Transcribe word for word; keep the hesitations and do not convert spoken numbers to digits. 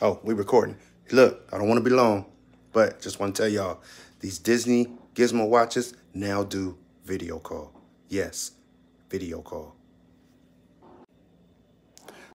Oh, we recording. Look, I don't want to be long, but just want to tell y'all, these Disney Gizmo watches now do video call. Yes, video call.